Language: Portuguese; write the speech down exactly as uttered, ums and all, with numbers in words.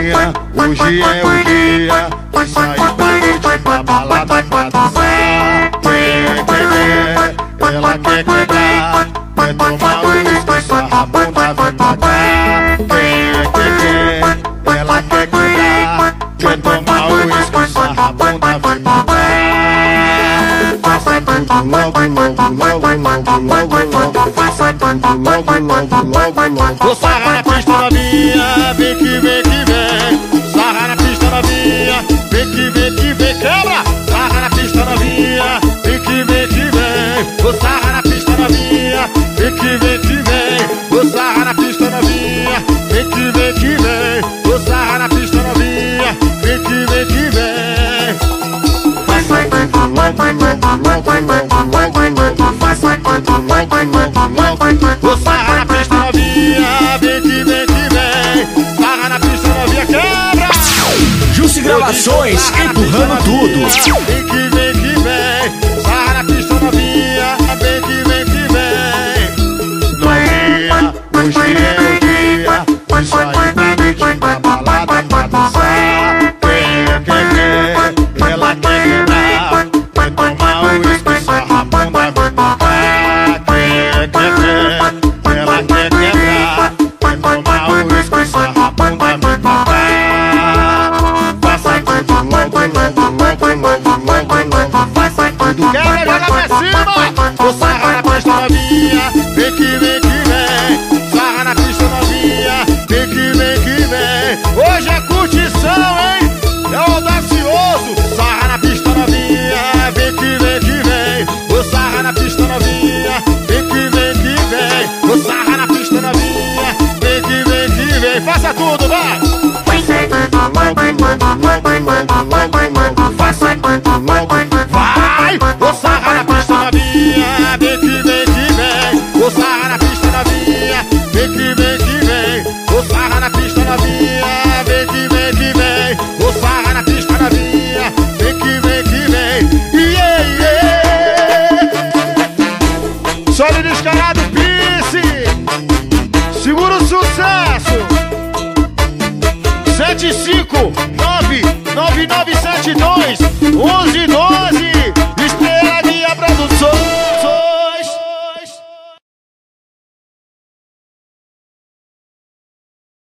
novinha, hoje é o dia que sai pra noite pra balada pra dançar. Quer, quer, quer, ela quer quebrar, quer tomar uísque, sarra a bunda, vem pra cá. Quer, quer, quer, ela quer quebrar, quer tomar uísque, sarra a bunda, vem pra cá. Faça tudo logo, logo, logo, logo, logo, logo. Faça tudo logo, logo, logo, logo. Vou sarrar na pista novinha, vem que vem que vem. Sarra na pista novinha, vem que vem que vem. Quebra! Sarra na pista novinha, vem que vem que vem. Vou sarrar na pista novinha, vem que vem que vem. Vou sarrar na pista novinha, vem que vem que vem. Vou sarrar na pista novinha, vem que vem que vem. Faça tudo logo, logo, logo, logo, logo, logo. Faça tudo logo, logo, logo, logo. Vou sarrar na pista novinha, vem que vem que vem. Sarra na pista novinha, quebra! Jussi Gravações, empurrando tudo. Vem que vem que vem. Sarra na pista novinha, vem que vem que vem. Novinha, hoje é o dia que sai pra noite pra balada pra dançar. Quer, quer, quer, ela quer quebrar, quer tomar uísque, sarra a bunda, vem pra cá. Quer, quer, quer, ela quer quebrar, quer tomar uísque, sarra a bunda, vem pra cá. Faça tudo logo, logo, logo, logo, logo, logo. Faça tudo, Quebra, joga pra cima. Vou sarrar na pista novinha, vem que vem que vem. Sarra na pista novinha, vem que vem que vem. Hoje é curtição, hein? É audacioso. Sarra na pista novinha, vem que vem que vem. Vou sarrar na pista novinha, vem que vem que vem. Vou sarrar na pista novinha, vem que vem que vem. Faça tudo, vai! faça tudo logo, Vai! Vou sarrar na pista novinha, vem que vem que vem. Vou sarrar na pista novinha, vem que vem que vem. Vou sarrar na pista novinha, vem que vem que vem. Vou sarrar na pista novinha, vem que vem que vem. Yeah, yeah! Sólido descarado, Pisse! Segura o sucesso! sete cinco nove nove nove sete dois um um um doze